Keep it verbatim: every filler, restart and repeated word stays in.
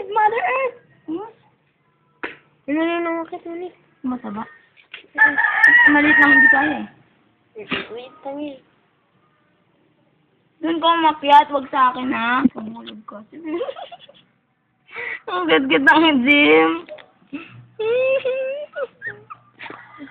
Earth! Mother Earth! Hmm? Ano na yung nakakit mo ni? Mataba. Maliit lang hindi kaya eh. Wait, tangi. Doon ko umakyat, wag sa akin ha. Pumulog ka. Ang gad-gad ng gym.